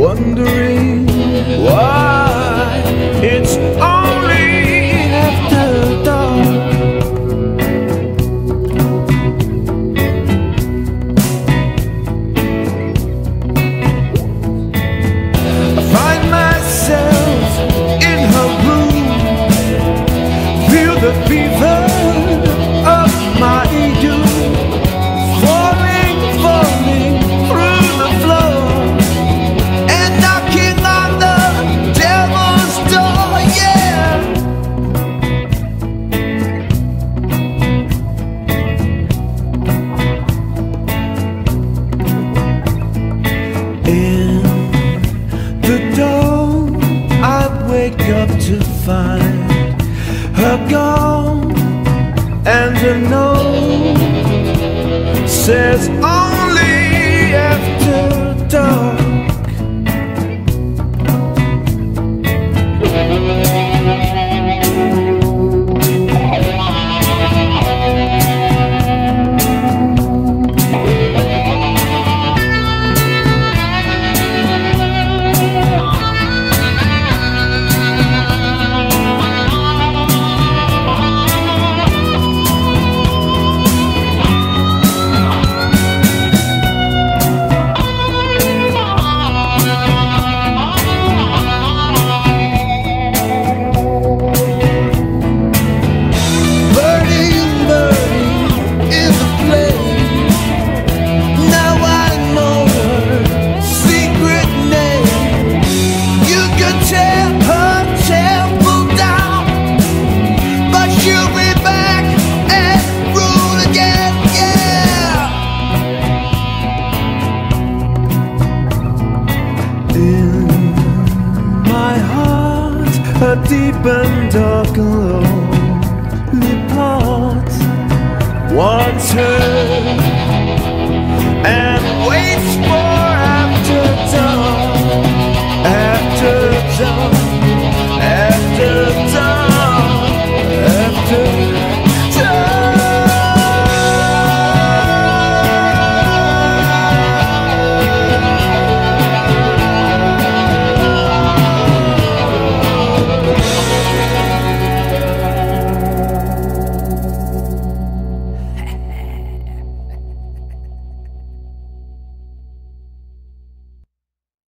wondering why it's only after dark. I find myself in her room, feel the fever of my doom, falling through the floor and knocking on the devil's door, yeah. In the dawn I wake up to find her gone, and a note says only after dark. Deep and dark and lonely part once heard